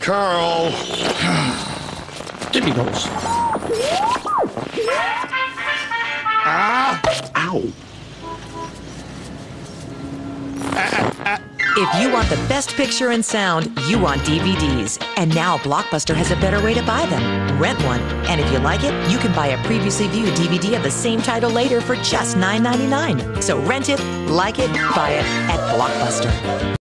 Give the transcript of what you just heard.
Carl. Give me those. Ow. If you want the best picture and sound, you want DVDs. And now Blockbuster has a better way to buy them. Rent one. And if you like it, you can buy a previously viewed DVD of the same title later for just $9.99. So rent it, like it, buy it at Blockbuster.